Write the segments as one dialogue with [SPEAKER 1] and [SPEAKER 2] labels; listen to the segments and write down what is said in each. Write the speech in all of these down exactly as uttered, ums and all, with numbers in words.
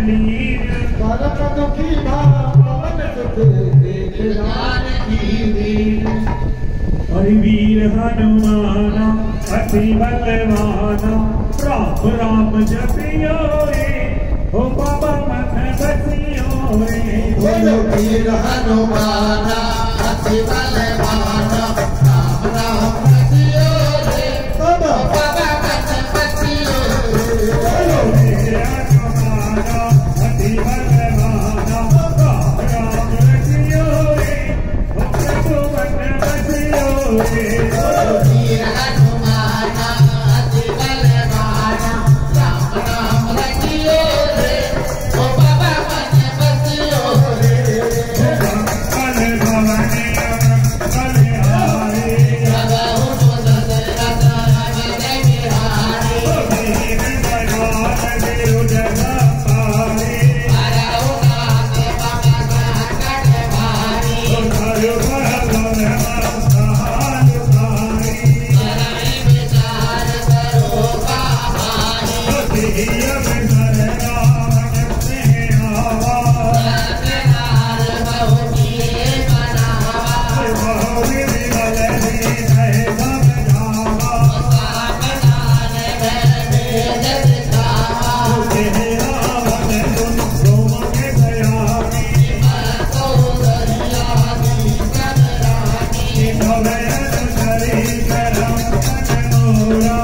[SPEAKER 1] लीन
[SPEAKER 2] बालक दुखी भाव पवन सुख देख जान की दीन।
[SPEAKER 1] हरि वीर हनुमाना अति बलवाना राम राम जपियो रे हो बाबा मन बसियो रे।
[SPEAKER 2] बोलो वीर हनुमाना अति बलवाना राम राम जपियो रे हो बाबा मन बसियो रे।
[SPEAKER 1] बोलो वीर हनुमाना अति बलवाना राम राम जपियो रे हो प्रभु मन बसियो रे।
[SPEAKER 2] बोलो वीर हनुमाना अति बलवाना राम राम जपियो रे हो बाबा मन बसियो रे।
[SPEAKER 1] कल भवानी कल हारे
[SPEAKER 2] लगाओ तो दशरथ राम जय बिहारी।
[SPEAKER 1] दीन दयाल देव जगतारे
[SPEAKER 2] हरऊ नाथ बाबा संकट भारी।
[SPEAKER 1] हर भगवान सहाय भारी
[SPEAKER 2] करई विचार करो पावानी।
[SPEAKER 1] दिय बिसर रावण से आवा
[SPEAKER 2] नरनार बहु किए बनावा।
[SPEAKER 1] बहु विरल हृदय सब जावा
[SPEAKER 2] सावधान भय भेद दिखावा।
[SPEAKER 1] हे रावण गुण सोम के दयामी
[SPEAKER 2] मतो दरिया दी कबरानी।
[SPEAKER 1] भवय शरी करम मोरा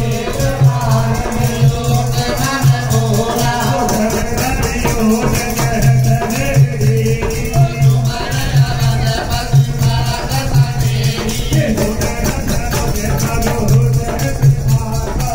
[SPEAKER 2] लोक मन मोरा।
[SPEAKER 1] भगवतियो जगत देवी
[SPEAKER 2] तुमर अवध पशु परग सनेही।
[SPEAKER 1] ये गुणरत्न के प्रभु जगत माता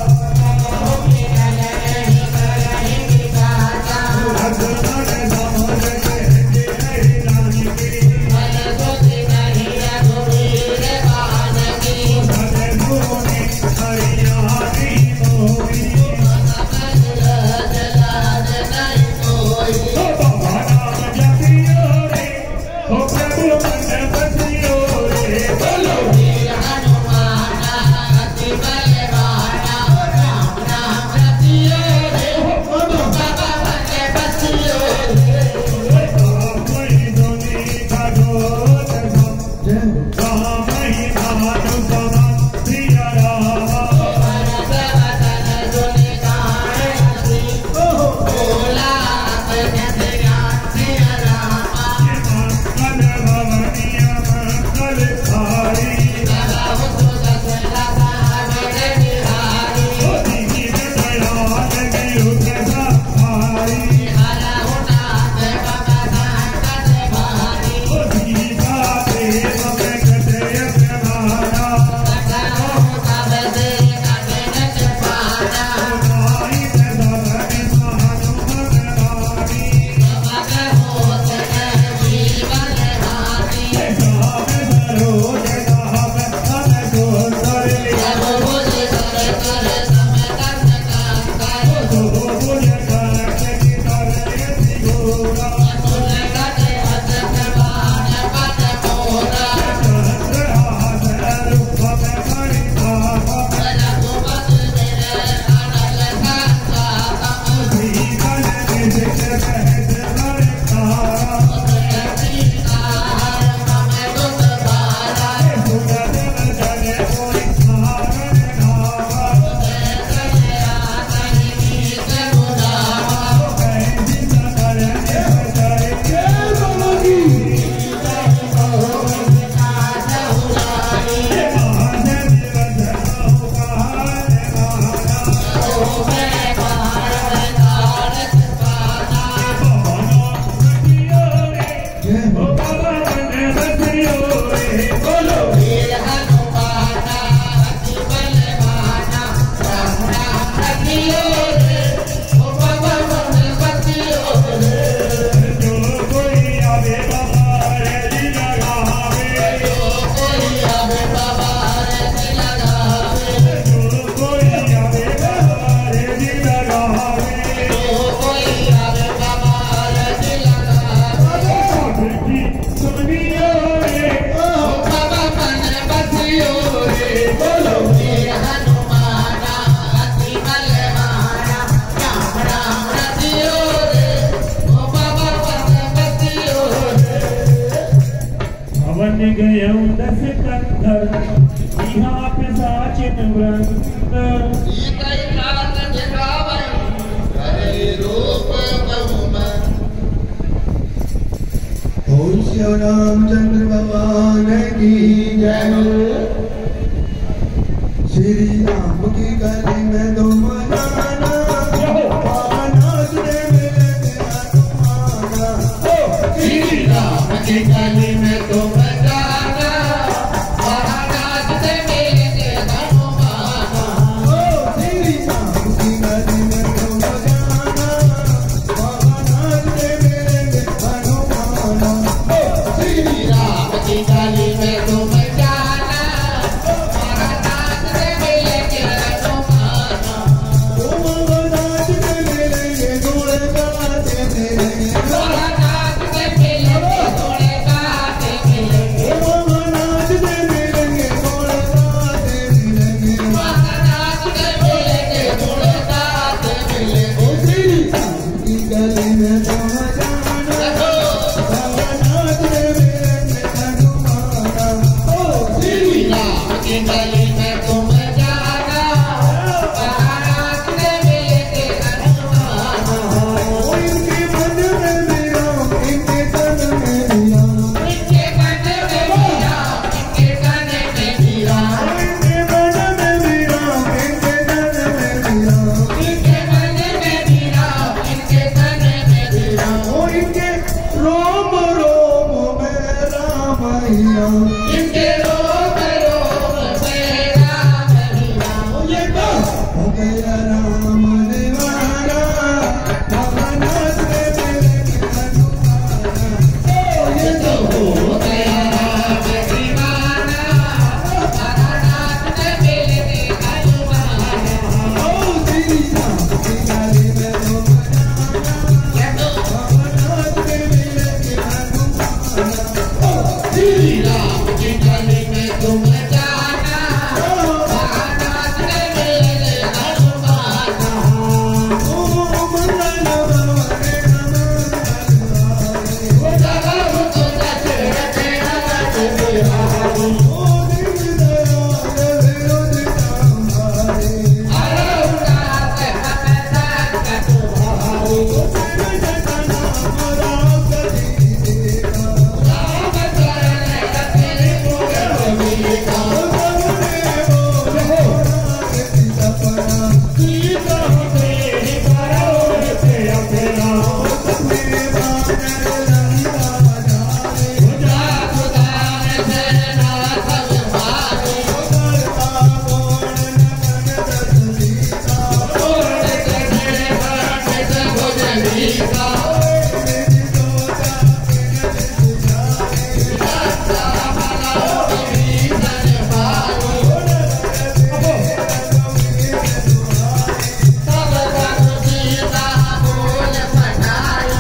[SPEAKER 2] करहि करहि विधाता।
[SPEAKER 1] अगमन समर के जिय रानी की
[SPEAKER 2] मन सुधि नहीं रघुवीर बान की।
[SPEAKER 1] भज भूमि हरियाणी मोही
[SPEAKER 2] समझ लज लाज नहीं कोई।
[SPEAKER 1] हो बाबा नाम जपियो रे हो प्रभु मन बसियो रे।
[SPEAKER 2] बोलो वीर हनुमाना अति बलवाना राम राम जपियो रे हो बाबा मन बसियो रे।
[SPEAKER 1] कोई दुनी भगवत राम ही भानु समा प्रिय रामा
[SPEAKER 2] भरत वदन जुनि गान हसी। भोला अपने ध्यान सिय रामा।
[SPEAKER 1] कल भवनिया कल थारी
[SPEAKER 2] लगाओ तो दशरथ राम जय बिहारी।
[SPEAKER 1] दीन दयाल देव जगतारे
[SPEAKER 2] हरऊ नाथ बाबा संकट भारी।
[SPEAKER 1] सीता देव प्रकट यमाना
[SPEAKER 2] लगाओ तब से कठिन कृपाना।
[SPEAKER 1] नाई दबन सानु भगवानी
[SPEAKER 2] मग होत है जीवन हानि।
[SPEAKER 1] गाव सरोज गाव तन गोसरे
[SPEAKER 2] जब बुझ कर कर समदन कंकर।
[SPEAKER 1] भुज कर गए दस कंधर यहाँ पे साचिन व्रत
[SPEAKER 2] बोल श्री रामचंद्र भगवान की जय। श्री राम की गली में दो मनाना
[SPEAKER 3] श्री राम की गली में तुम जाना महाराज से मिलेंगे हनुमाना।
[SPEAKER 2] श्री राम की गली में तुम जाना महाराज से मिलेंगे हनुमाना।
[SPEAKER 3] श्री राम की गली में तुम जाना महाराज से मिलेंगे हनुमाना।
[SPEAKER 2] महाराज से मिलेंगे जोड़े गाते मिलेंगे
[SPEAKER 3] महाराज से मिलेंगे थोड़े गाते मिलेंगे।
[SPEAKER 2] महाराज से मिलेंगे जोड़े गाते मिलेंगे।
[SPEAKER 3] महाराज से मिलेंगे थोड़े गाते मिलेंगे।
[SPEAKER 2] श्री राम की गली में तुम जाना महाराज से मिलेंगे हनुमाना।
[SPEAKER 3] श्री राम की गली में तुम जाना महाराज से मिलेंगे हनुमाना।
[SPEAKER 2] इनके मन में मेरा इनके तन में मेरा
[SPEAKER 3] इनके मन में मीरा इनके तन में मीरा।
[SPEAKER 2] इनके मन में मेरा इनके तन में मेरा
[SPEAKER 3] इनके मन में मीरा इनके तन में मीरा।
[SPEAKER 2] ओ इनके रोम रोम में राम ही राम।
[SPEAKER 3] इनके रोम रोम में राम मीरा।
[SPEAKER 2] ये तो हो गया राम दीवाना महाराज से मिलेंगे हनुमाना। ओ ये तो
[SPEAKER 3] हो गया राम दीवाना महाराज से मिलेंगे हनुमाना।
[SPEAKER 2] ओ श्री राम की गली में तुम जाना
[SPEAKER 3] ये तो
[SPEAKER 2] महाराज से मिलेंगे हनुमाना।
[SPEAKER 3] श्री राम की गली में तुम जाना महाराज से मिलेंगे हनुमाना।
[SPEAKER 2] ओ मंगल भवन नमः
[SPEAKER 3] जगह तो दशरथ नंद बिहारी।
[SPEAKER 2] ओ दीन दयाल विरोध संहारे।
[SPEAKER 3] अरुणाच हमदास तुम्हारी। राम चरण कपिल मुनि विवेका। सीता तेरी करोड़ से अपना जात दान शरणा सब भारी। ओढ़ के भरत भुजलीका। रक्षा भला विभीषण भाई। तब तक सीता बोल पठाई।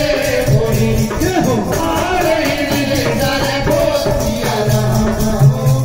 [SPEAKER 2] Oh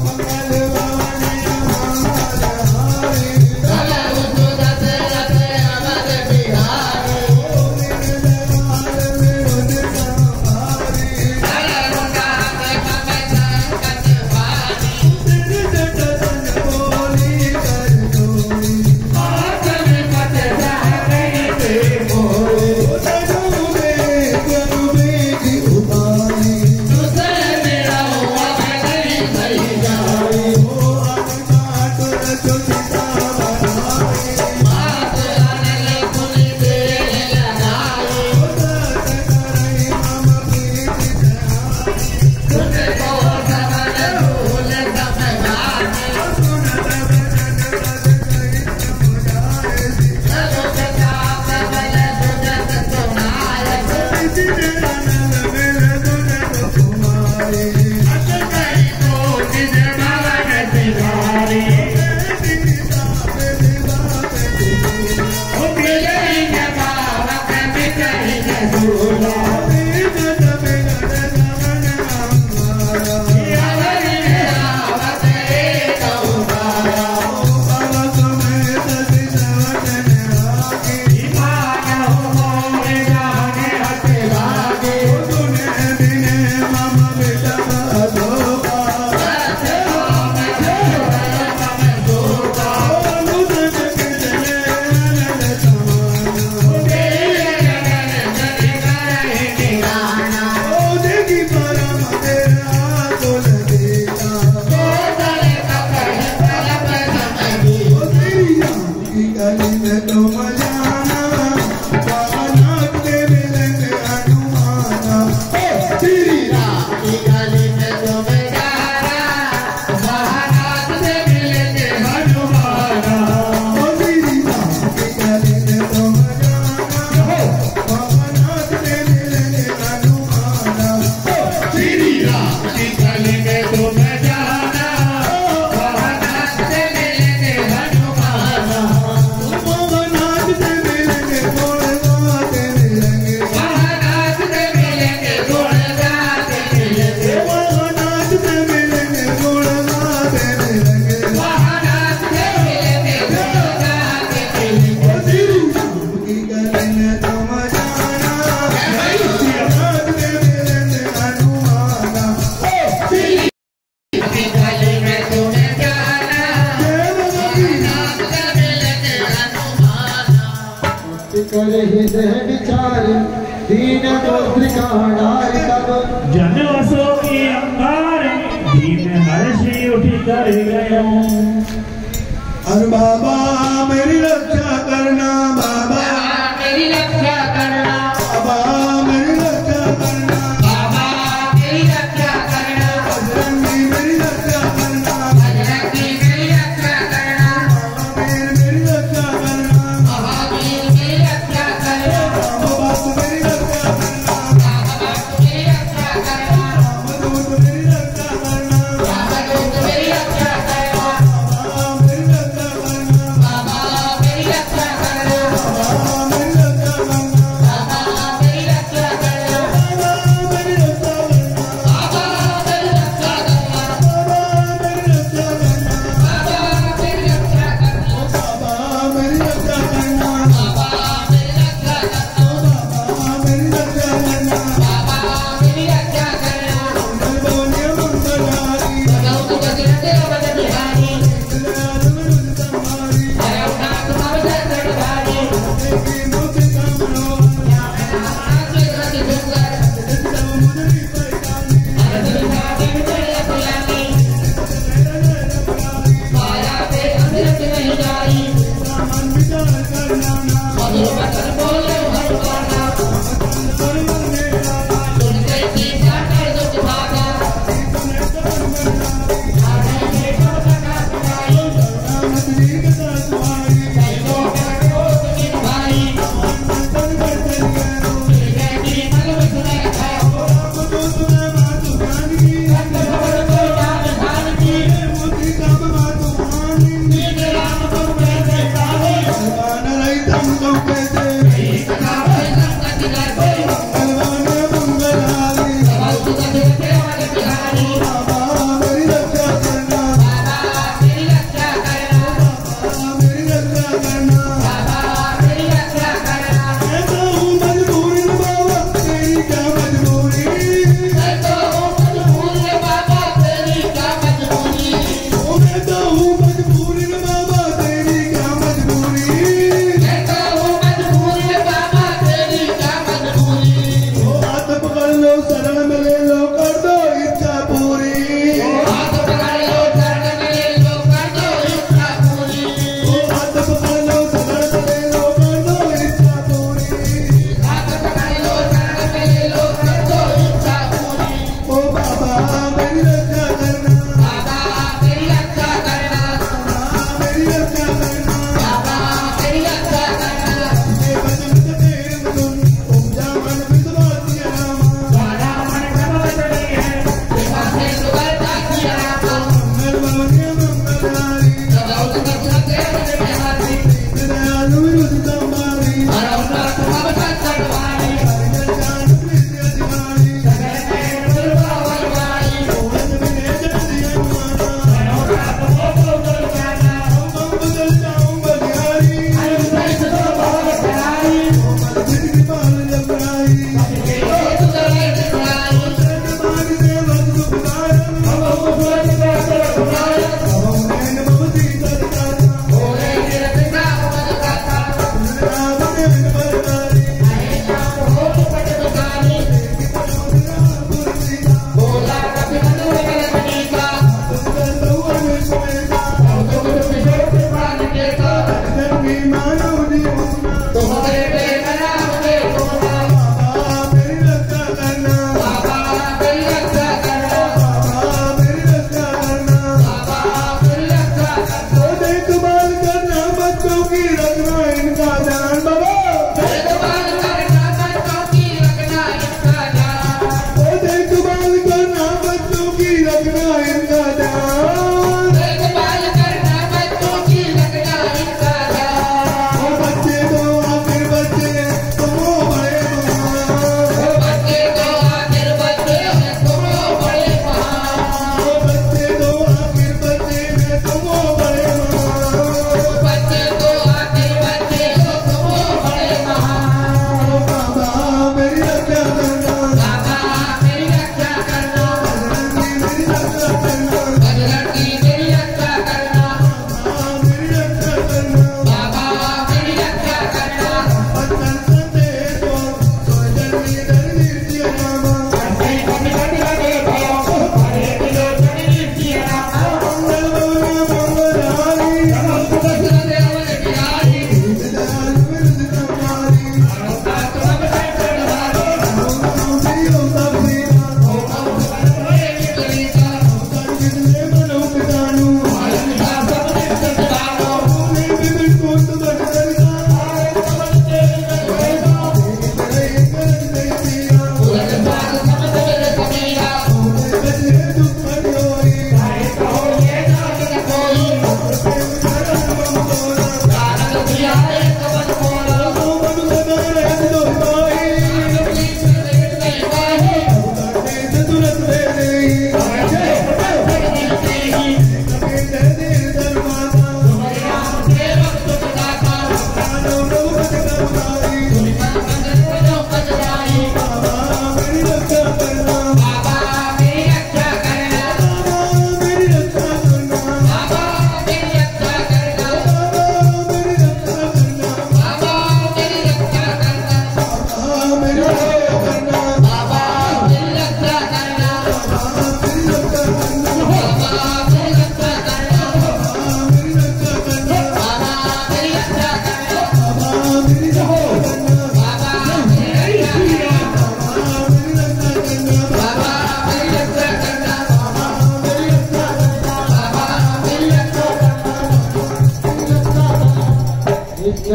[SPEAKER 2] त्रिकाणाय तब
[SPEAKER 1] जन वसो की अंगारे दीन हर्षी उठी कर गयो।
[SPEAKER 2] अरे बाबा मेरी रक्षा करना, बाबा
[SPEAKER 3] मेरी रक्षा करना,
[SPEAKER 2] बाबा मेरी रक्षा करना,
[SPEAKER 3] बाबा मेरी रक्षा करना,
[SPEAKER 2] बजरंगी मेरी रक्षा करना,
[SPEAKER 3] बजरंगी मेरी रक्षा करना,
[SPEAKER 2] महावीर मेरी रक्षा करना,
[SPEAKER 3] महावीर मेरी रक्षा करना,
[SPEAKER 2] रामभक्त मेरी रक्षा करना,
[SPEAKER 3] रामभक्त मेरी रक्षा करना,
[SPEAKER 2] रामदूत मेरी रक्षा करना,
[SPEAKER 3] रामदूत मेरी रक्षा करना,
[SPEAKER 2] बाबा मेरी रक्षा करना,
[SPEAKER 3] बाबा मेरी रक्षा करना,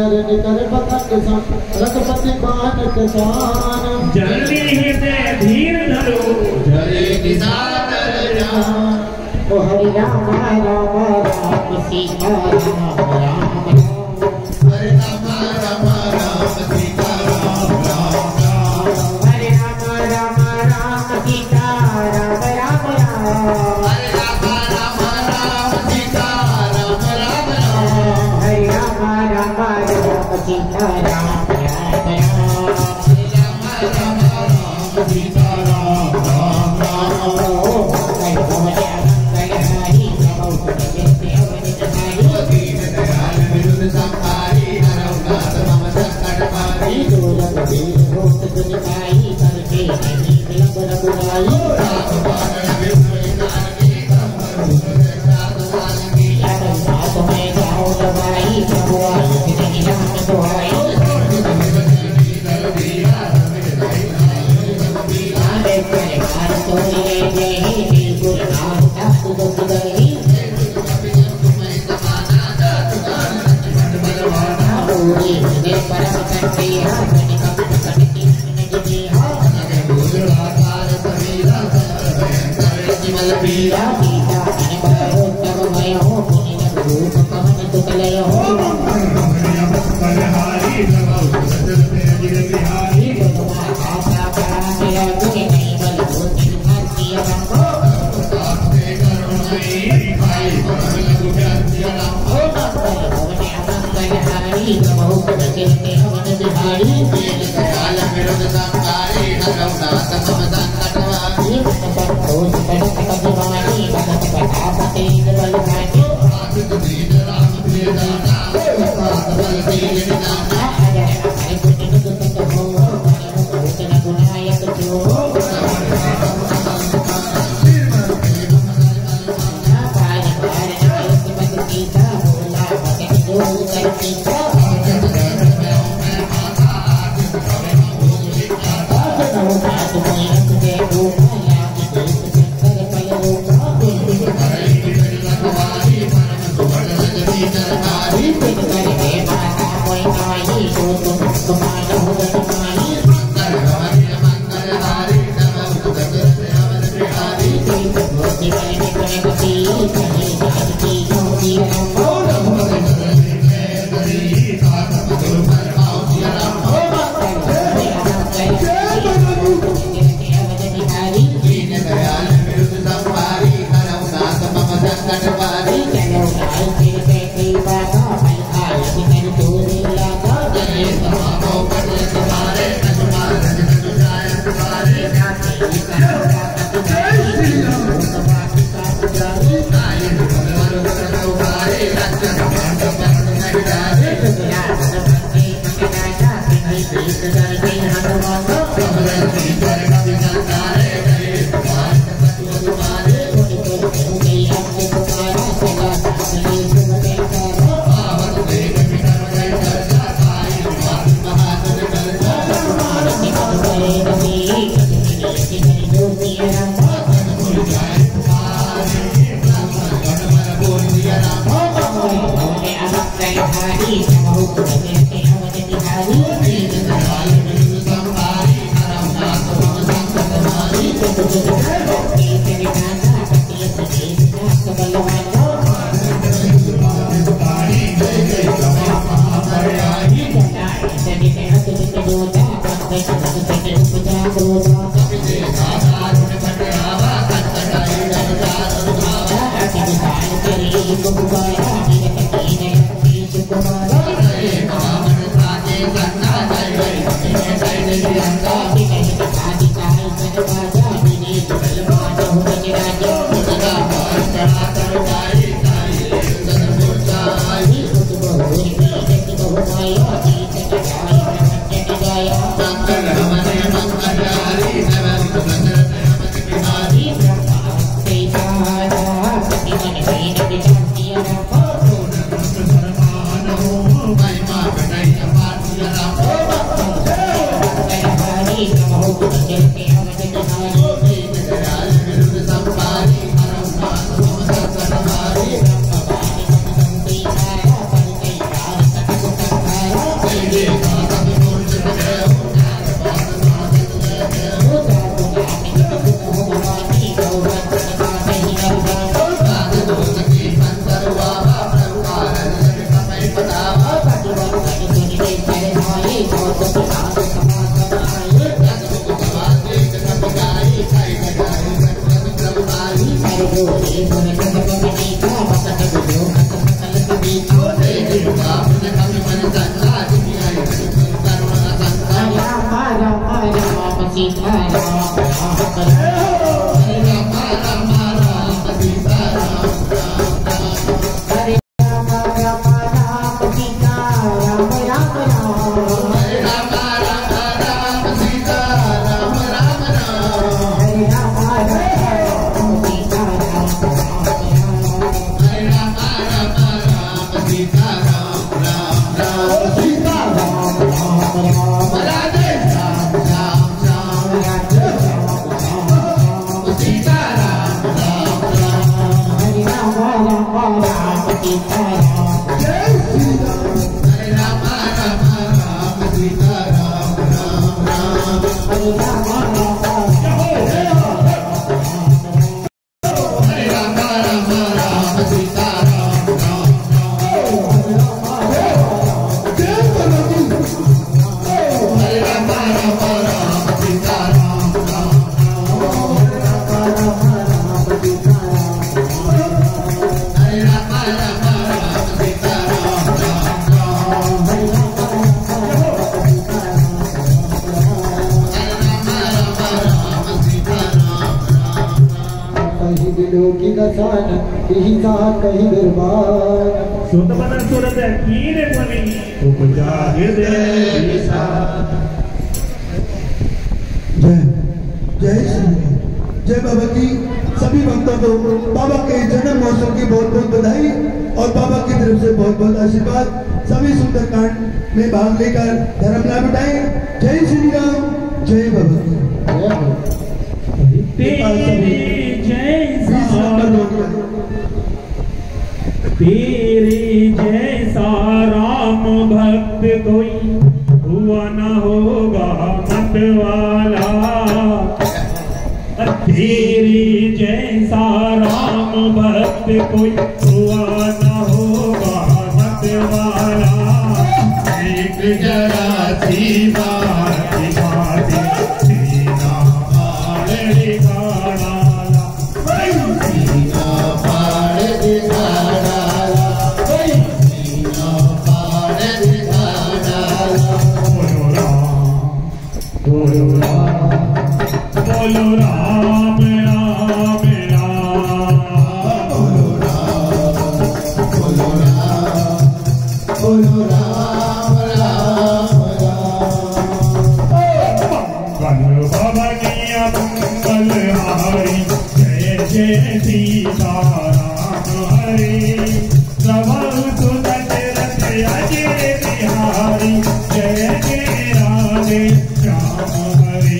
[SPEAKER 2] निकर निकर पतंग सन रघुपति बाण किसान
[SPEAKER 1] जल्दी हृदय धीर धरो
[SPEAKER 3] जरे निसार जान
[SPEAKER 2] ओ हरि राम राम राम सीता राम राम
[SPEAKER 3] हरे राम राम राम सीता राम राम राम
[SPEAKER 2] हरे राम राम राम सीता राम राम राम
[SPEAKER 3] हरे राम राम राम सीता राम राम राम
[SPEAKER 2] हरे राम राम राम सीता राम राम राम
[SPEAKER 3] हरे राम राम सीता राम राम राम दीन दयाल विरुद्ध संहारी हरौनाथ मम संकट हारी राम बाण विष्णु नारकी ब्रह्म रूप साक्षात् वाल्मीकि
[SPEAKER 2] Hare
[SPEAKER 4] जय बाबा की सभी भक्तों को बाबा के जन्म महोत्सव की बहुत बहुत बधाई और बाबा की तरफ से बहुत बहुत आशीर्वाद। सभी सुंदरकांड में भाग लेकर धर्म लाभ उठाए। जय श्री राम, जय बाबा
[SPEAKER 1] तेरे जैसा राम भक्त कोई हुआ न होगा मत वाला। तेरे जैसा राम भक्त कोई हुआ न होगा मत वाला। एक जरा सी बात बातें सीना पाड़ दिखा डाला, सीना पाड़ दिखा डाला, सीना पाड़ दिखा डाला। बोलो राम, बोलो राम, बोलो राम राम राम, बोलो राम, बोलो राम, बोलो राम राम राम। मंगल बाबा की मंगल हारी, जय जय सीता राम हरे। प्रभु सुदत रथ अजय बिहारी, जय जय राधे श्याम हरे।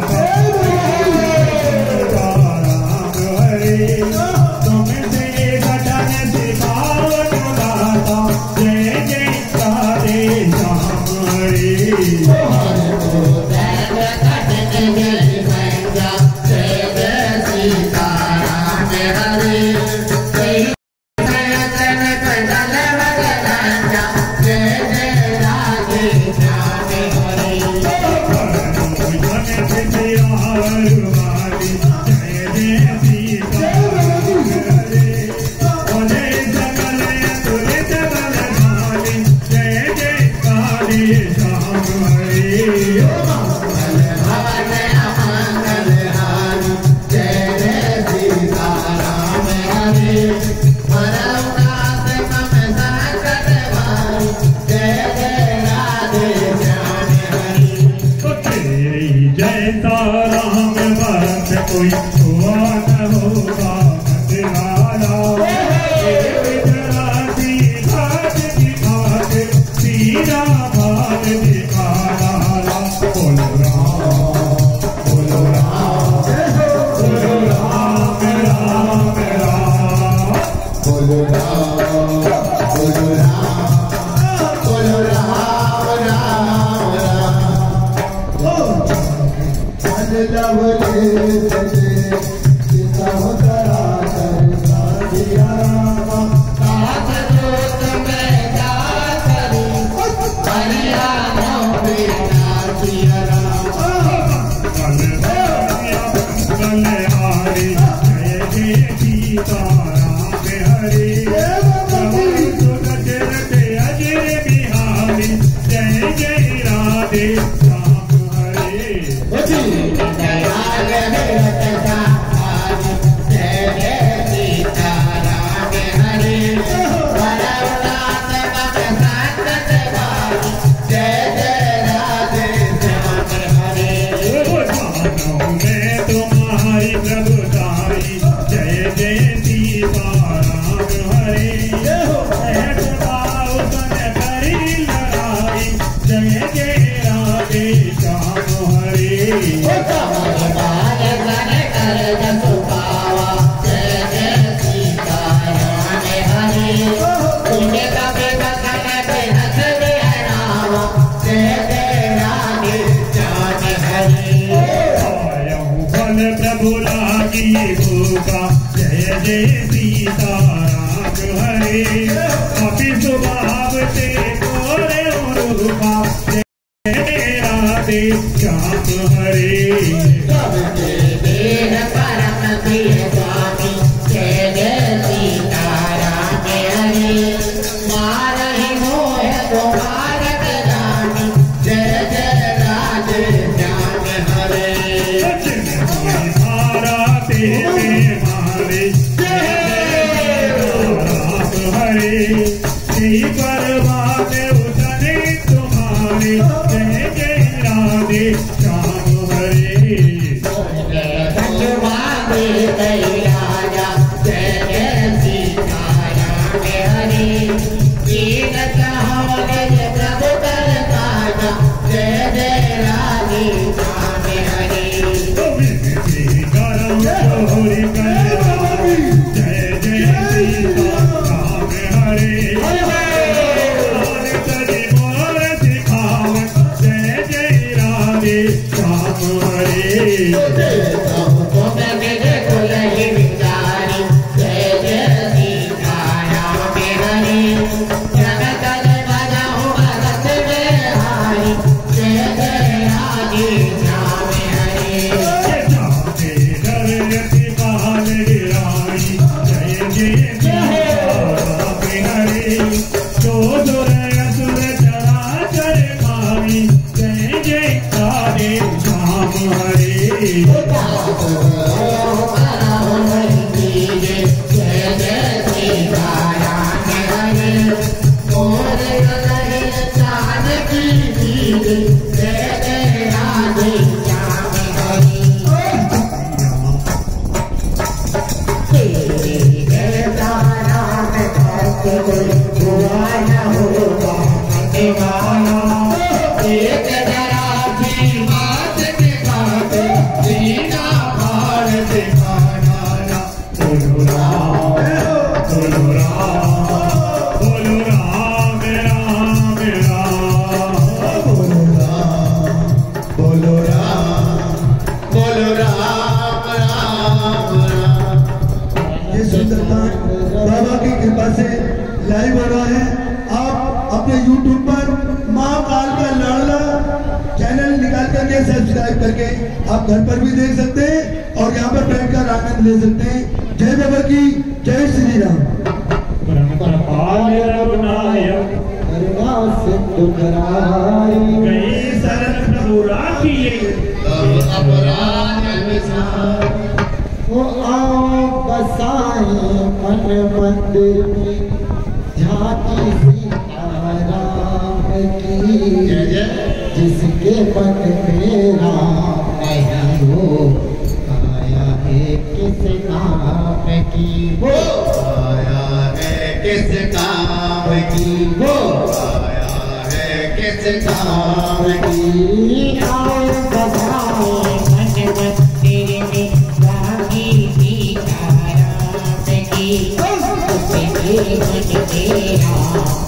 [SPEAKER 1] तुम से
[SPEAKER 4] बाबा की कृपा से सब्सक्राइब करके आप घर पर भी देख सकते हैं और यहाँ पर बैठकर आनंद ले सकते हैं। जय बाबा की जय श्री राम।
[SPEAKER 2] करुणा सिंधु कराई
[SPEAKER 1] गई शरण प्रभु राखिए
[SPEAKER 2] वो आओ बसाए मन मंदिर में झांकी सीताराम की जिसके मन में राम नहीं हो आया है किस नाम की वो
[SPEAKER 3] आया है किस काम की वो आया है किस काम की
[SPEAKER 2] आओ बसाए मन मंदिर में झांकी सीताराम की जिसके मन में राम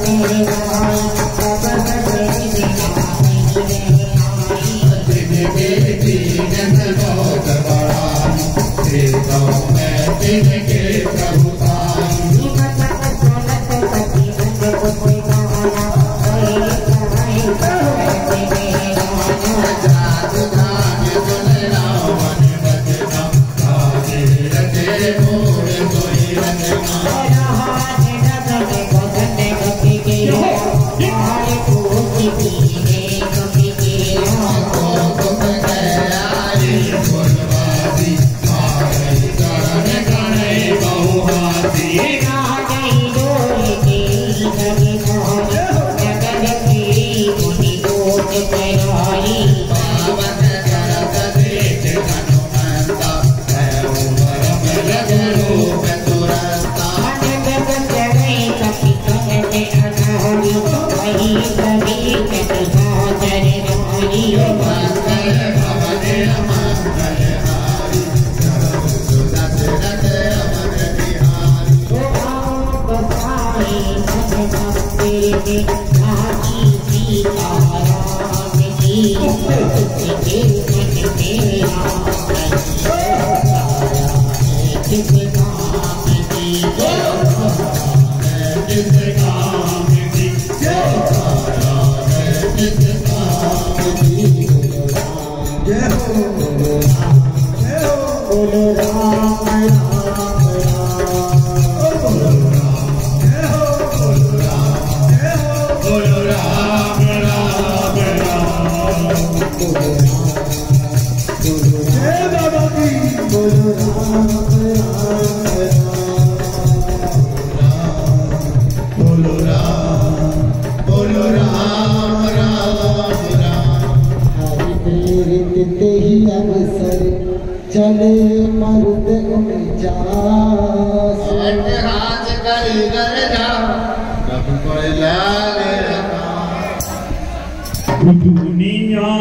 [SPEAKER 1] दुनिया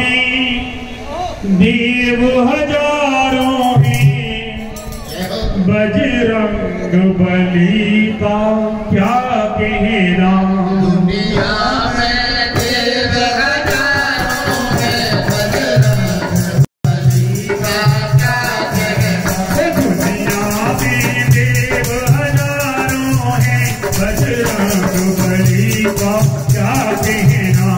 [SPEAKER 1] में देव हजारों हैं, बजरंग बली का क्या कहना।
[SPEAKER 3] दुनिया में देव हजारों हैं, बजरंग बली का क्या कहना।
[SPEAKER 1] दुनिया में देव हजारों हैं, बजरंग बली का क्या कहना।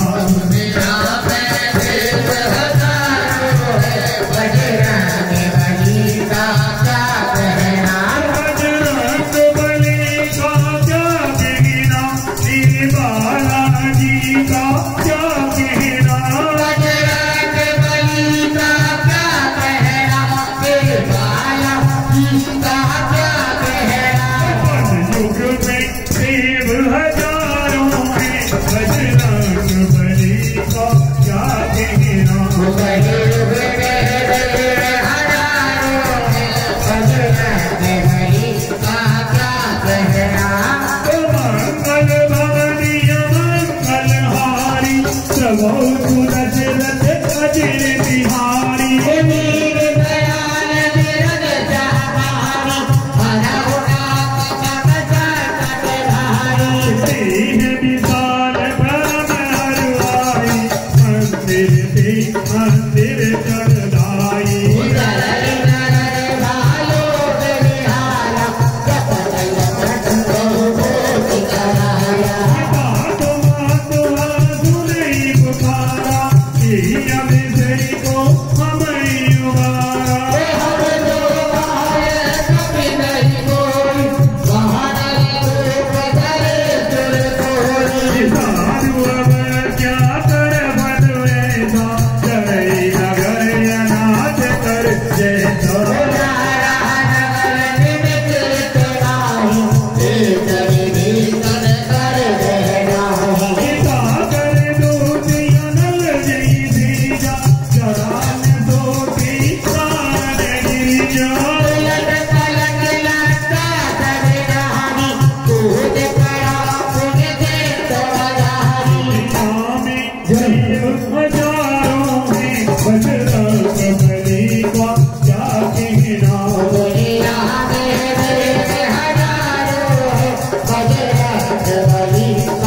[SPEAKER 3] बजरंग बली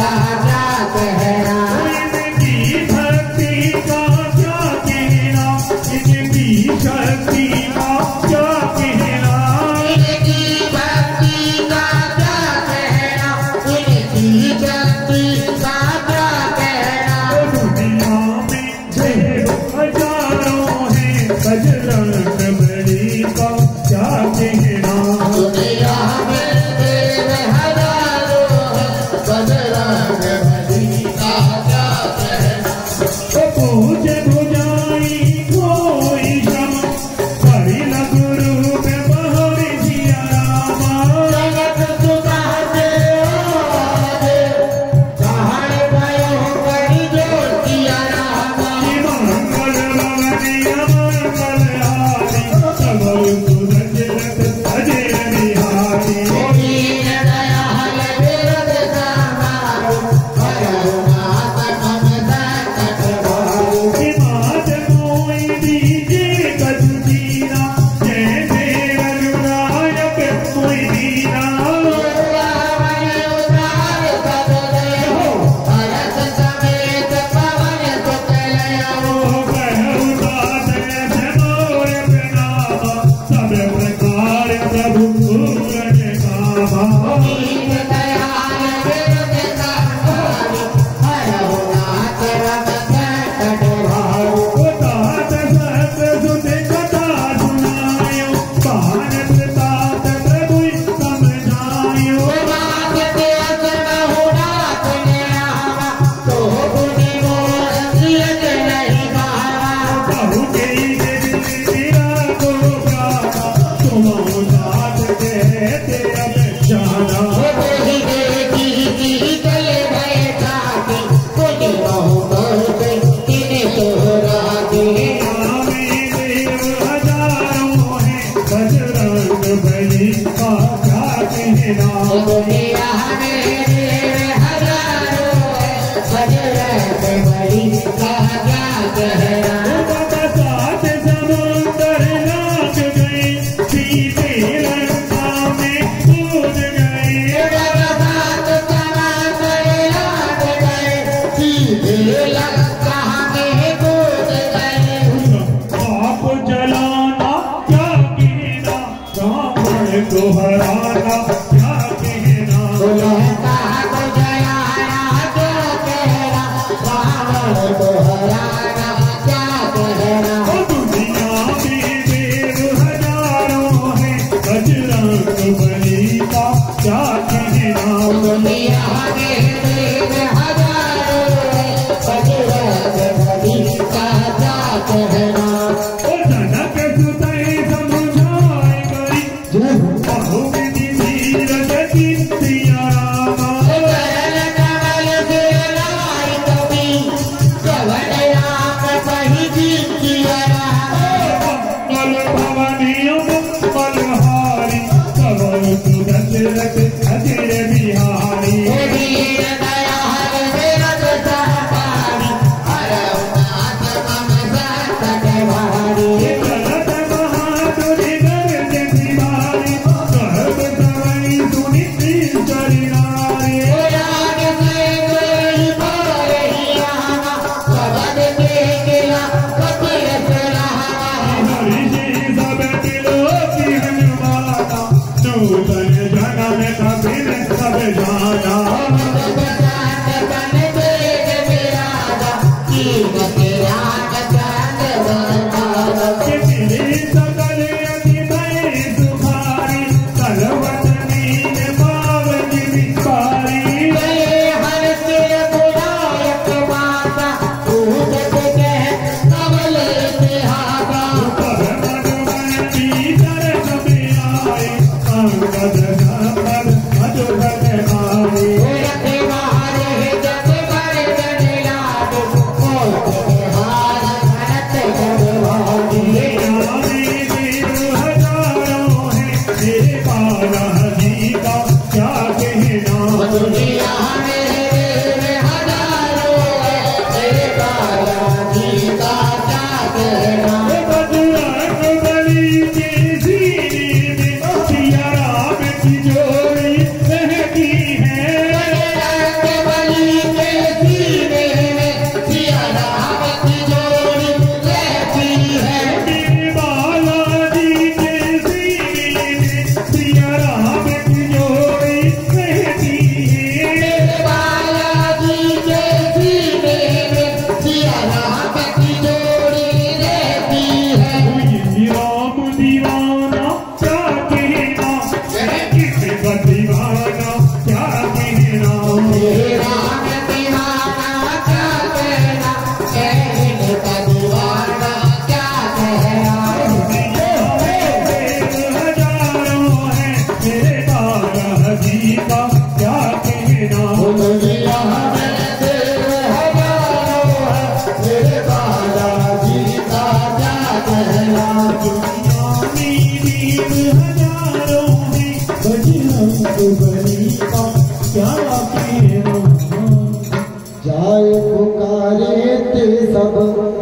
[SPEAKER 2] जाए पुकारे ते सब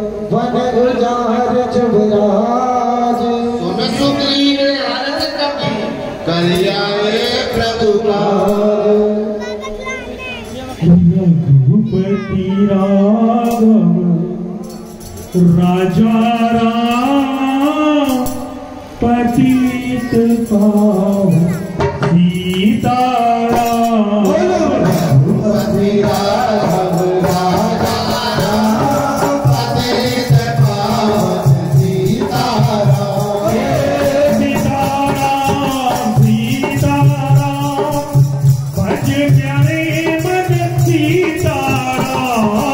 [SPEAKER 2] वन उजार जुबराज
[SPEAKER 3] सुन सुग्रीव अरज कपि कल्याए प्रभु
[SPEAKER 1] रघुपति राघव राजा राम पतित पावन सीताराम
[SPEAKER 3] रघुपति राघव राजा राम पतित पावन सीताराम
[SPEAKER 1] सीताराम सीताराम भज प्यारे मन सीताराम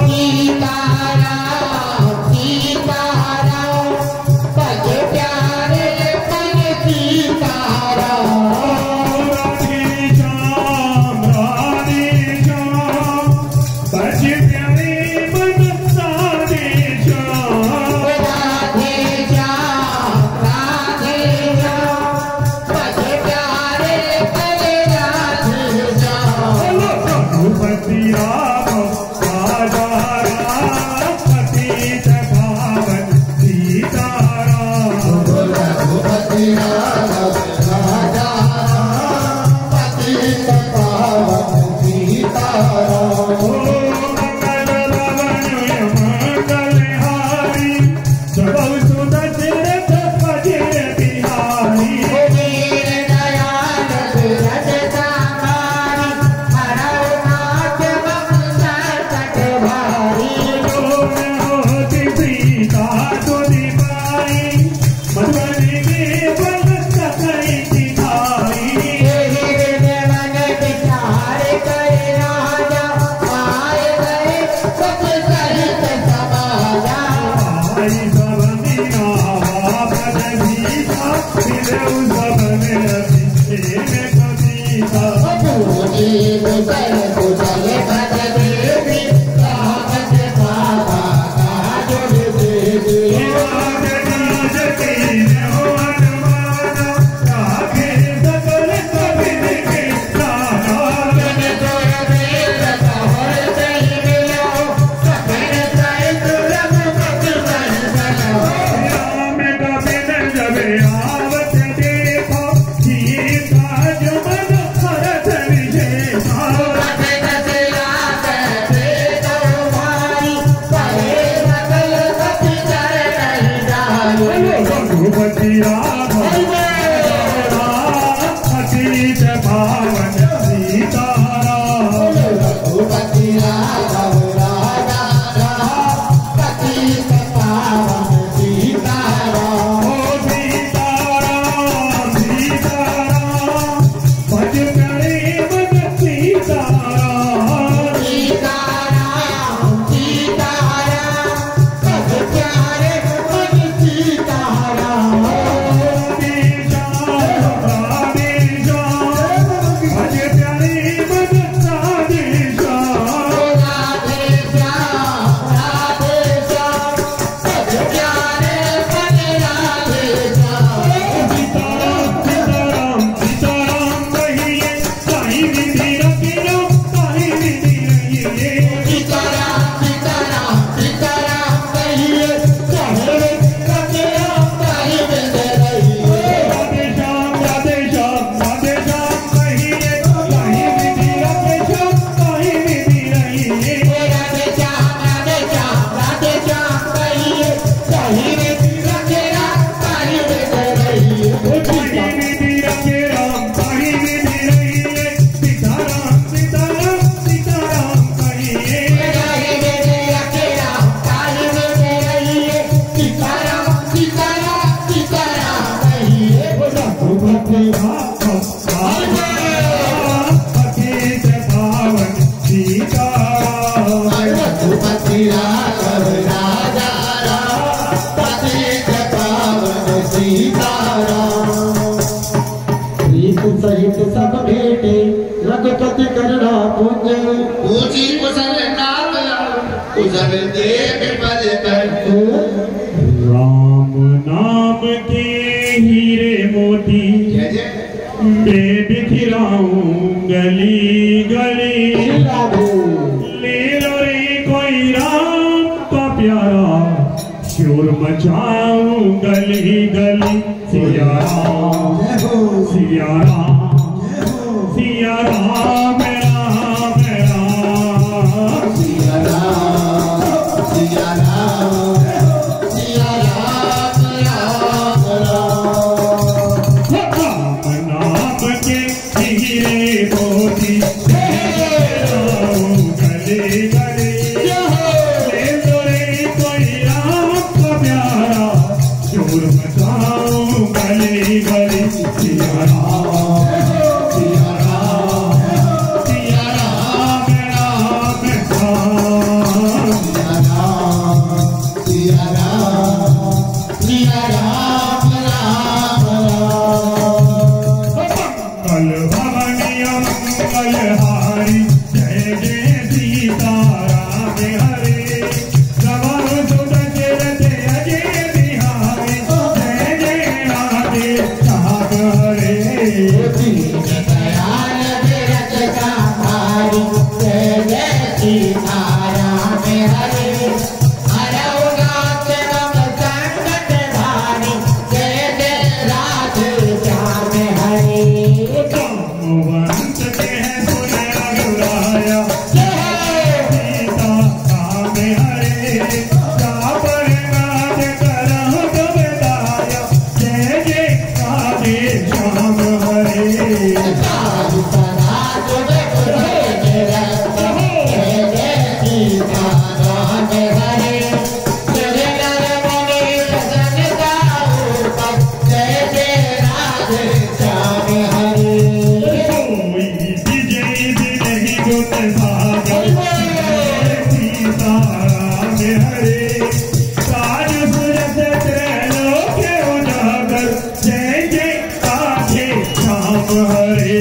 [SPEAKER 3] सीताराम सीताराम भज प्यारे मन सीताराम
[SPEAKER 1] राधे श्याम राधे श्याम भज प्यारे मन राधे श्याम
[SPEAKER 3] राधे श्याम राधे श्याम भज प्यारे मन राधे श्याम
[SPEAKER 1] रघुपति राघव राजा राम पतित पावन सीताराम
[SPEAKER 3] रघुपति राघव राजा राम पतित पावन सीताराम
[SPEAKER 1] ओ मंगल भवन मंगलहारी सब सुदशरथ पजे बिहारी
[SPEAKER 3] वीर दयाल दशरथ सामारि हरौ नाथ मंगल ऊंची कुशल नाथ कुशल देख पर कर
[SPEAKER 1] राम नाम के हीरे मोती
[SPEAKER 3] जय जय
[SPEAKER 1] मैं बिखराऊं गली गली ले लो रे कोई राम का प्यारा शोर मचाऊं गली गली सिया राम सिया राम सिया राम राम राम
[SPEAKER 3] सिया राम सिया राम सिया राम राम राम
[SPEAKER 1] नाम के हीरे मोती गली गली ले लो रे कोई राम का प्यारा शोर मचाऊं गली गली सिया राम सिया राम सिया राम राम राम
[SPEAKER 3] सिया राम सिया राम राम
[SPEAKER 1] कल भवनिया मंगलहारी जय जय सीता राम हरे सवार सुदत रते अजय बिहारी जय जय राधे श्याम हरे
[SPEAKER 3] दयाल विरत कामारी जय जय सीता राम हरे हरउनाथ नम संकट धारी जय जय राधे श्याम हरे
[SPEAKER 1] वंश के हैं सुने अनुराया सीता राम हरे सापर नाद करहु तब दाया जय जय राधे श्याम हरे
[SPEAKER 3] साधु सदा तुझे तुझे निरंत जय जय सीता राम हरे तेरे नर मुनि रतन का ऊपर जय जय राधे श्याम हरे
[SPEAKER 1] कोई विजय भी नहीं गुण सागर सीता राम हरे काज सुरत त्रैलोक उजागर जय जय राधे श्याम हरे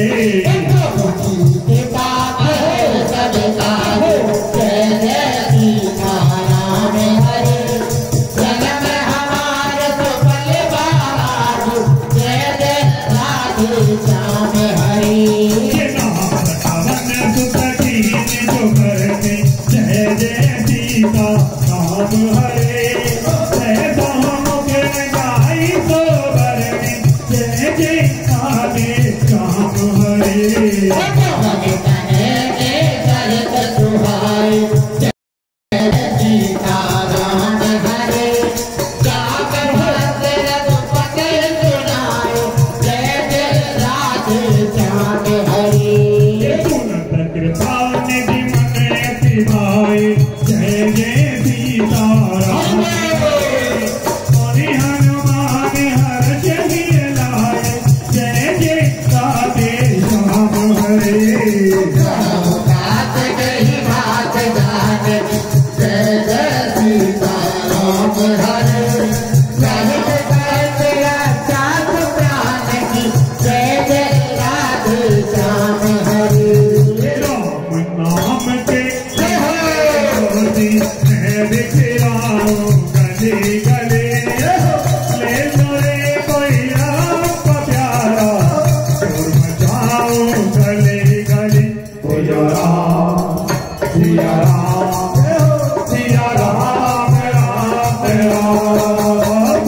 [SPEAKER 3] पिता कहे सबका जय जय सीता राम हरे जन्म हमारे सुफल बहादुर जय जय राधे श्याम हरे
[SPEAKER 1] ये नाम कवन सुत कीन जो करते जय जय सीता राम हरे जय राम के गाई सो बरने जय जय राधे श्याम हरे
[SPEAKER 3] भगत कहे के चरित सुहाए जय सीता राम हरे जाकर भद्र पते सुनाए जय जय राधे श्याम हरे
[SPEAKER 1] सुनत कृपा निधि मन अति भाए जय जय सीता राम हरि हनुमान हर शरीर लाए जय जय राधे श्याम हरे
[SPEAKER 3] बात कही बात जाने जय जय सीता राम हरे ललित करते चाप प्राण की जय जय राधे श्याम हरे
[SPEAKER 1] राम नाम के मोती मैं बिखराऊं गली गली ले लो रे कोई राम का प्यारा शोर मचाऊं गली गली सिया राम सिया राम सिया राम राम राम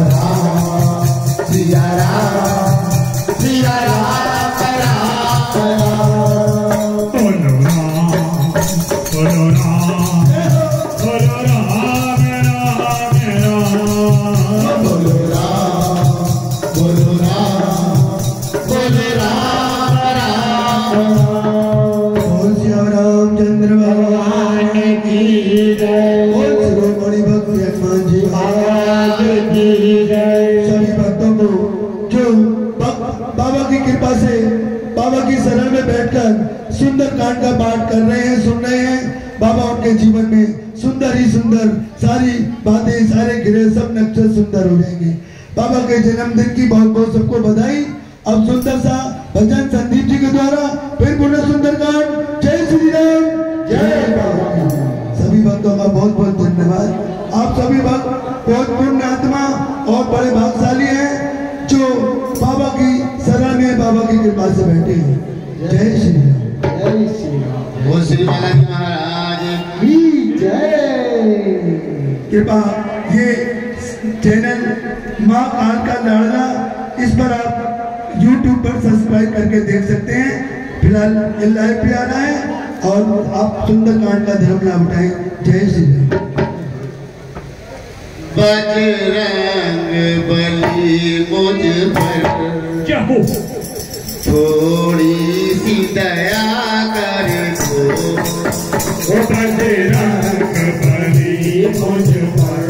[SPEAKER 3] सिया राम सिया राम राम राम
[SPEAKER 1] बोलो राम बोलो राम बोलो राम राम राम
[SPEAKER 3] बोलो राम बोलो राम बोलो राम राम
[SPEAKER 4] बोल श्री रामचंद्र भगवान
[SPEAKER 3] की जय
[SPEAKER 4] बोल शिरोमणि भक्त हनुमान जी
[SPEAKER 3] महाराज की जय
[SPEAKER 4] सभी भक्तों को जो बा- बाबा की कृपा से बाबा की शरण में बैठकर सुंदर कांड का पाठ कर रहे हैं, सुन रहे हैं। बाबा उनके जीवन में सुंदर ही सुंदर सारी बातें, सारे गिरे सब नक्षत्र सुंदर हो जाएंगे। बाबा के जन्मदिन की बहुत बहुत सबको बधाई। अब सुंदर सा भजन संदीप जी के द्वारा फिर पुनः सुंदरकांड। जय श्री राम। आशीर्वाद। आप सभी भक्त बहुत पुण्य आत्मा और बड़े भागशाली हैं जो बाबा की शरण में बाबा की कृपा से बैठे हैं। जय श्री राम।
[SPEAKER 2] जय श्री राम।
[SPEAKER 3] बोल श्री बालाजी महाराज
[SPEAKER 2] की जय।
[SPEAKER 4] कृपा ये चैनल माँ काल का लाडला, इस पर आप यूट्यूब पर सब्सक्राइब करके देख सकते हैं। फिलहाल ये लाइव भी आ रहा है और आप सुंदरकांड का धर्म लाभ उठाएं। जय श्री राम।
[SPEAKER 3] बजरंग बली मुझ पर
[SPEAKER 1] क्या हो
[SPEAKER 3] थोड़ी सी दया कर दो।
[SPEAKER 1] ओ बजरंग बली मुझ पर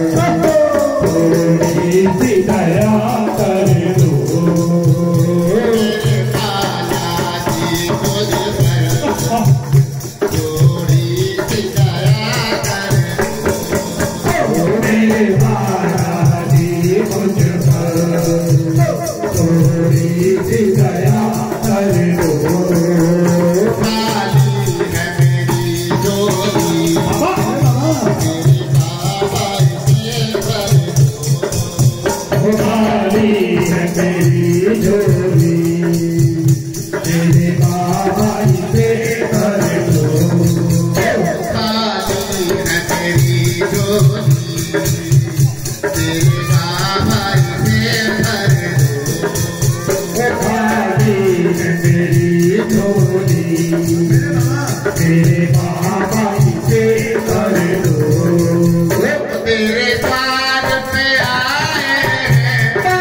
[SPEAKER 1] थोड़ी सी दया कर दो।
[SPEAKER 3] बालाजी मुझ पर थोड़ी सी दया कर दो।
[SPEAKER 1] मेरे बालाजी मुझ पर थोड़ी सी दया कर दो।
[SPEAKER 3] काली है मेरी जोड़ी मेरे बाबा से भर दो।
[SPEAKER 1] काली है मेरी झोली तेरे बाबा से भर दो।
[SPEAKER 3] काली है मेरी जोड़ी तेरे बाबा से भर दो।
[SPEAKER 1] काली है मेरी झोली तेरे बाबा से भर दो।
[SPEAKER 3] तेरे द्वार पे आए हैं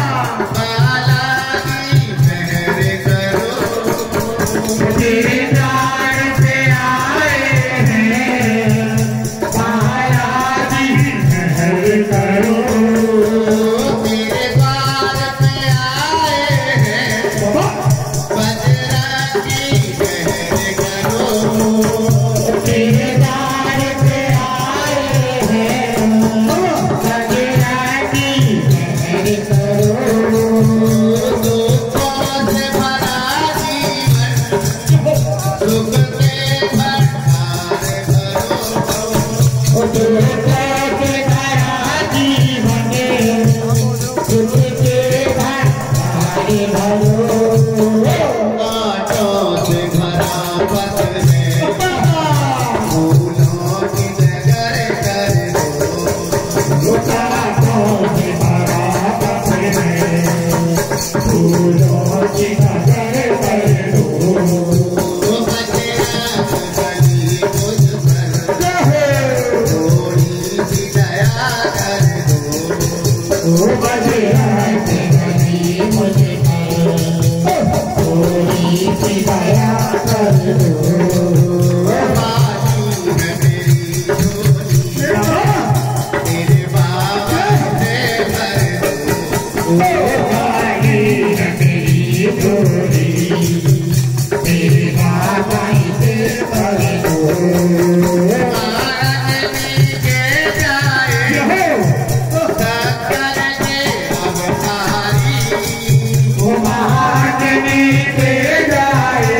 [SPEAKER 3] बालाजी मेहर करो।
[SPEAKER 1] तेरे द्वार पे आए हैं बालाजी मेहर करो।
[SPEAKER 3] तेरे द्वार पे आए हैं बजरंगी मेहर करो।
[SPEAKER 1] तेरे द्वार पे आए हैं बजरंगी मेहर करो।
[SPEAKER 3] दुखों से भरा जीवन सुख के भंडार करो।
[SPEAKER 1] ओ दुखों से भरा जीवन सुख के भंडार भरो।
[SPEAKER 3] कांटों से भरा पथ है फूलों की नगर कर दो।
[SPEAKER 1] कांटों से भरा पथ है फूलों की नगर कर दो।
[SPEAKER 3] वो बजरंग बली मुझ पर थोड़ी सी दया कर दो।
[SPEAKER 1] ओ बजरंग बली मुझ पर थोड़ी सी दया कर दो।
[SPEAKER 3] बाजी है मेरी जोड़ी तेरे बाबा से भर दो।
[SPEAKER 1] ओ काली है मेरी झोली तेरे बाबा से भर दो।
[SPEAKER 3] आदमी के जाए शंकर के अवतारी।
[SPEAKER 1] ओ महात्मी के जाए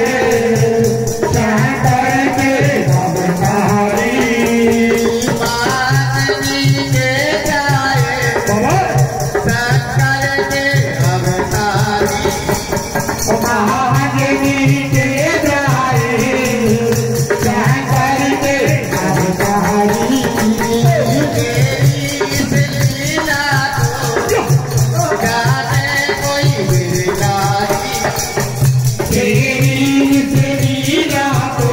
[SPEAKER 1] शंकर के अवतारी।
[SPEAKER 3] आदमी के जाए
[SPEAKER 1] बाबा
[SPEAKER 3] शंकर के अवतारी।
[SPEAKER 1] ओ महात्मी के जाए शंकर के अवतारी।
[SPEAKER 3] तेरी इस लीला को जाने कोई बिरलाई।
[SPEAKER 1] तेरी लीला को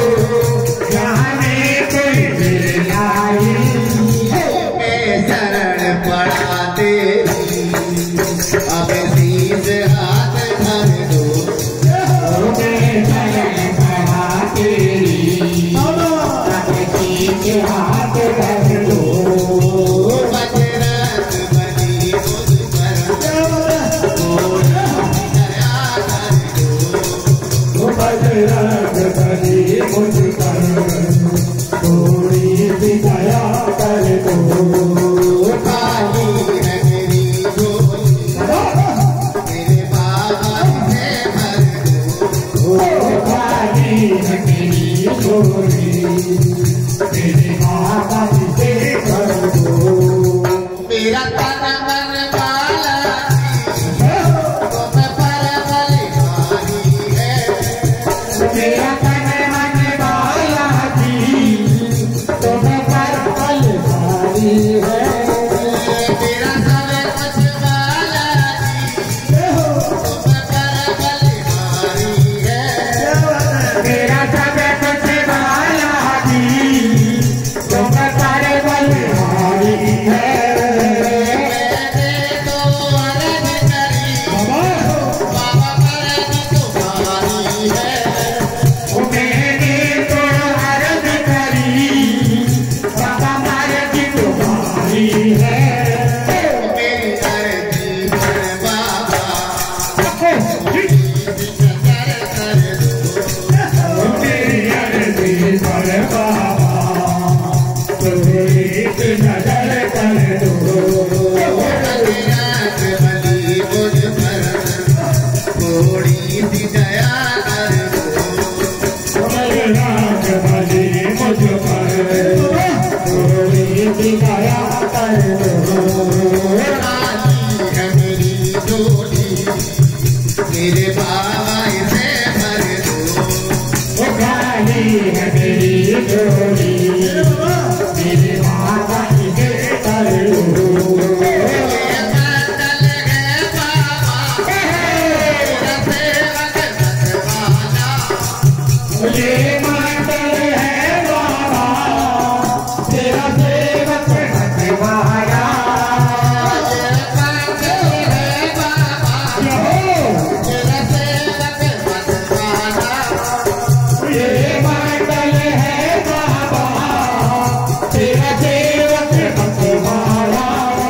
[SPEAKER 1] जाने कोई बिरलाई।
[SPEAKER 3] मैं शरण पड़ा तेरी अब शीश हाथ धर दो।
[SPEAKER 1] ओ मैं शरण पड़ा तेरी के हाथ धर लो।
[SPEAKER 3] बजरंग बली मुझ पर थोड़ी दया कर दो।
[SPEAKER 1] ओ बजरंग बली मुझ पर थोड़ी सी दया कर दो।
[SPEAKER 3] काली है मेरी जोड़ी तेरे बाबा से भर दो।
[SPEAKER 1] ओ काली है मेरी झोली तेरे बाबा से बली मुझ पर थोड़ी सी दया कर दो।
[SPEAKER 3] काली है मेरी जोड़ी मेरे बाबा से भर दो।
[SPEAKER 1] वो काली है मेरी जोड़ी मेरे बाबा से कर दो। ये मंडल है बाबा तेरा सेवक हटवाया।
[SPEAKER 3] ये मंडल है बाबा तेरा सेवक हटवाया।
[SPEAKER 1] ये मंडल है बाबा तेरा सेवक हटवाया।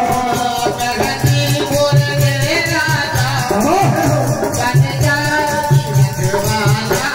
[SPEAKER 3] गगनपुर के राजा बन जा रखवाला।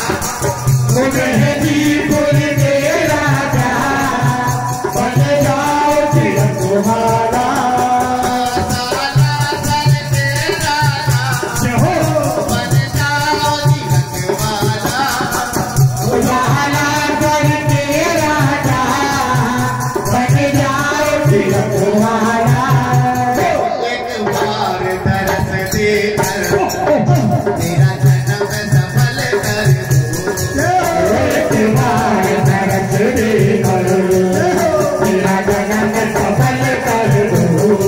[SPEAKER 1] गगनपुर के राजा बन जाओ रखवाला।
[SPEAKER 3] साला सर के राजा बन जाओ रखवाला।
[SPEAKER 1] उजाला करके राजा बन जाओ रखवाला।
[SPEAKER 3] एक बार दरस देकर तेरा जन्म सफल कर दो।
[SPEAKER 1] एक बार दरस देकर तेरा जन्म सफल कर दो।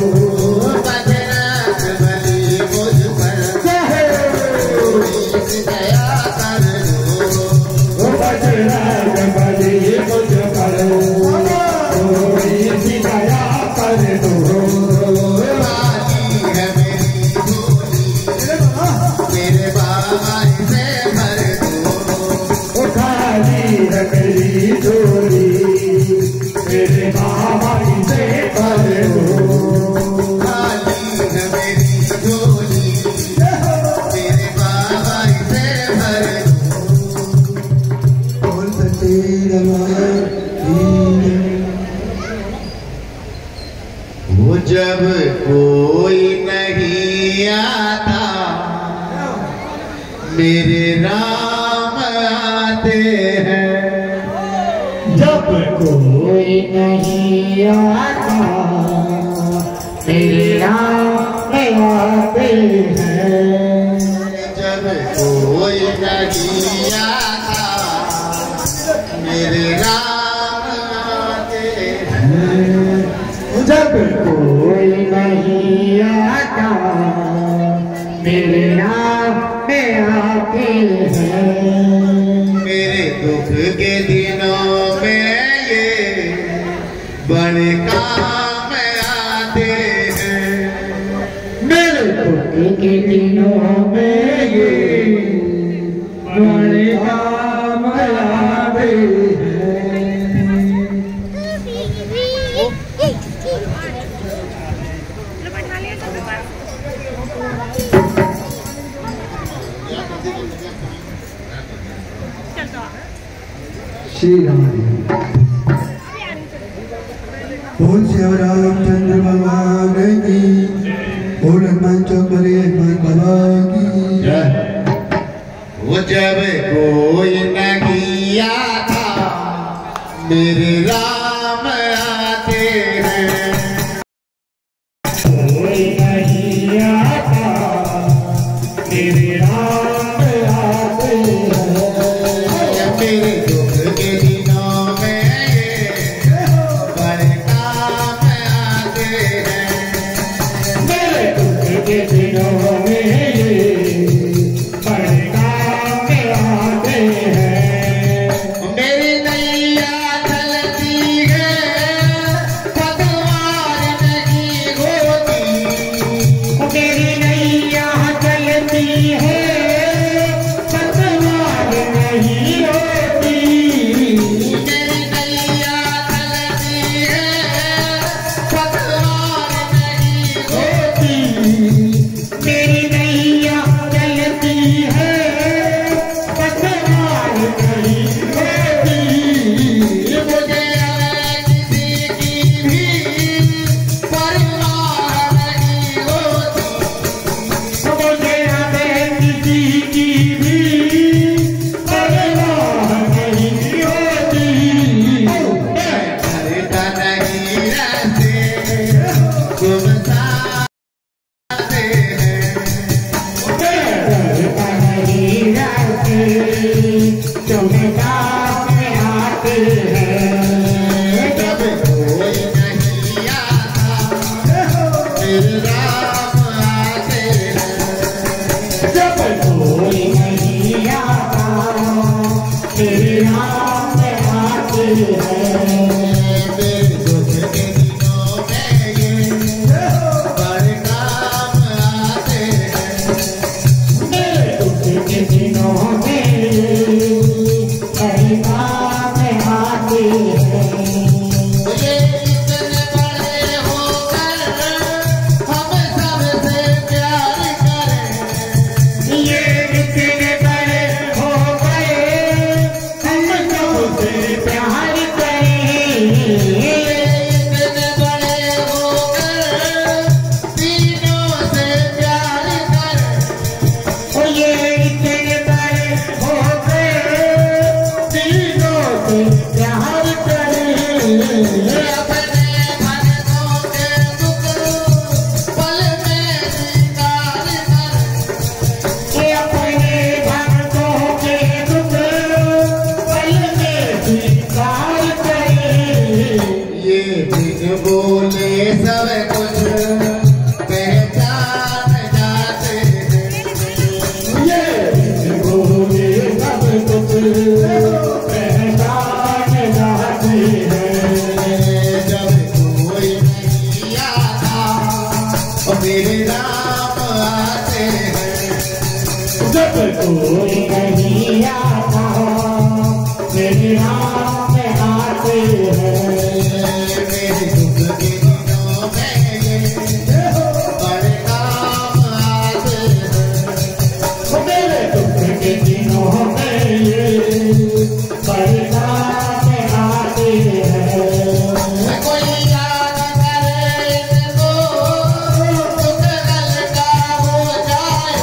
[SPEAKER 3] बजरंग बली मुझ पर थोड़ी सी दया कर दो।
[SPEAKER 1] वो बजरंग बली मुझ पर थोड़ी सी दया कर दो।
[SPEAKER 3] काली है मेरी जोड़ी मेरे बाबा से भर दो।
[SPEAKER 1] वो खाली है मेरी जोड़ी मेरे बाबा से कर दो।
[SPEAKER 3] काली है मेरी जोड़ी मेरे बाबा से भर दो।
[SPEAKER 4] बोल सच्चे दरबार की
[SPEAKER 3] वो जब कोई नहीं आता मेरे राम आते हैं।
[SPEAKER 1] जब कोई नहीं आता मेरे राम आते हैं।
[SPEAKER 3] जब कोई नहीं आता मेरे राम आते हैं।
[SPEAKER 1] जब कोई नहीं आता मेरे राम आते हैं।
[SPEAKER 3] मेरे दुख के दिनों में ये बड़े काम आते हैं।
[SPEAKER 1] मेरे दुख के दिनों में ये बड़े काम आते हैं।
[SPEAKER 4] श्री राम बोल श्री रामचंद्र भगवान की बोल हनुमान चौक बड़े हनुमान बाबा की।
[SPEAKER 3] वो जब कोई नहीं आता मेरे राम आते हैं।
[SPEAKER 1] कोई नहीं आता मेरे राम आते हैं।
[SPEAKER 3] मेरे दुख के दिनों में ये बड़े काम आते हैं।
[SPEAKER 1] मेरे दुख के दिनों में ये बड़े काम आते हैं।
[SPEAKER 3] मेरी नैया चलती है
[SPEAKER 1] काम आते हैं।
[SPEAKER 3] जब कोई नहीं आता मेरे राम आते हैं।
[SPEAKER 1] जब कोई नहीं आता तेरे नाम आते हैं।
[SPEAKER 3] मेरे दुख के दिनों में ये बड़े काम आते हैं।
[SPEAKER 1] मेरे दुख के दिनों में कई काम आते हैं।
[SPEAKER 3] ये इतने बड़े होकर हम सबसे प्यार करें।
[SPEAKER 1] ये इतने बड़े हो गए हम सबसे प्यार करें।
[SPEAKER 3] ये इतने बड़े होकर तीनों से प्यार करें।
[SPEAKER 1] ओ ये इतने बड़े हो गए तीनों से प्यार करें।
[SPEAKER 3] ये अपने भक्तों के दुख पल में स्वीकार करें।
[SPEAKER 1] ये अपने भक्तों के दुख पल में स्वीकार करें।
[SPEAKER 3] ये बिन बोले सब कुछ पहचान जाते हैं।
[SPEAKER 1] ये बोले सब कुछ पहचान जाते हैं।
[SPEAKER 3] जब कोई नहीं आता और मेरे राम आते हैं।
[SPEAKER 1] जब कोई नहीं आता मेरे नाम आते हैं।
[SPEAKER 3] मेरे दुख के दिनों में ये बड़े काम आते हैं।
[SPEAKER 1] मेरे दुख के दिनों में ये बड़े काम आते हैं।
[SPEAKER 3] कोई याद करे इनको दुख हल्का हो जाए।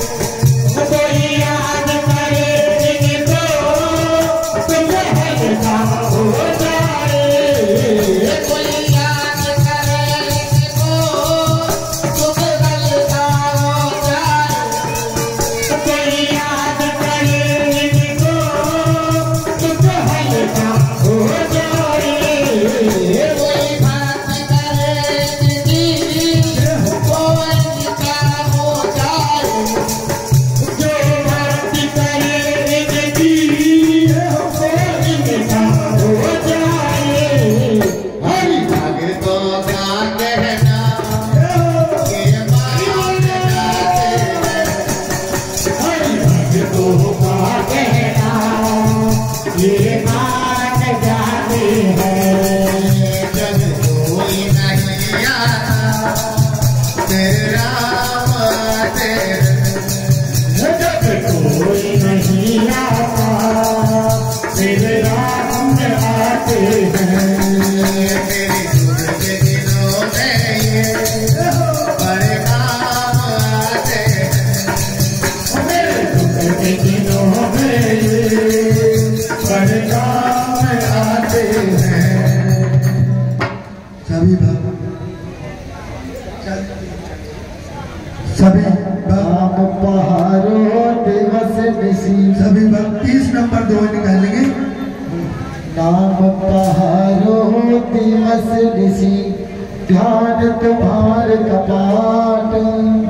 [SPEAKER 1] कोई याद करे इनको तुम हल्का हो जाए।
[SPEAKER 3] कोई याद करे इनको दुख हल्का हो जाए।
[SPEAKER 1] कोई याद करे इनको तुम हल्का हो जाए।
[SPEAKER 3] कोई बात करे इनकी वो इनका हो जाए।
[SPEAKER 1] जो बात करे इनकी वो इनका हो जाए।
[SPEAKER 3] हरि भक्तों का कहना ये मान जाते हैं।
[SPEAKER 1] हरि भक्तों का कहना ये मान जाते हैं।
[SPEAKER 3] जब कोई नहीं आता मेरे राम आते हैं।
[SPEAKER 1] जब कोई नहीं आता मेरे राम आते हैं।
[SPEAKER 3] मेरे दुख के दिनों में ये बड़े काम आते हैं।
[SPEAKER 1] मेरे दुख के दिनों में ये बड़े काम आते हैं।
[SPEAKER 4] सभी भक्त सभी भक्त
[SPEAKER 2] पहाड़ो दिवस निशी
[SPEAKER 4] सभी भक्त तीस नंबर दो निकालेंगे।
[SPEAKER 2] नाम पहाड़ो दिवस निशी ध्यान तुम्हार कपाट